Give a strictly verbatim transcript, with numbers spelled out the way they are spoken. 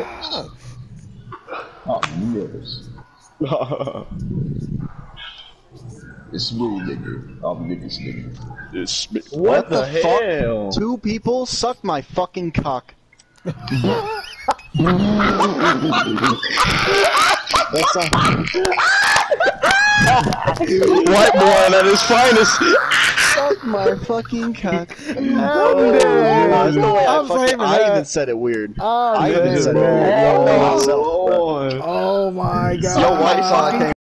Oh, yes. It's me, nigga. I'm niggas, nigga. It's me. What, What the, the hell? fuck? Two people suck my fucking cock. That's a White boy at his finest. suck my fucking cock. I'm No, dead. that's the way I I'm fucking. saving I that. even said it weird. I'm I even dead, said it man. weird. Oh, Myself, bro. oh my god. Yo, why fucking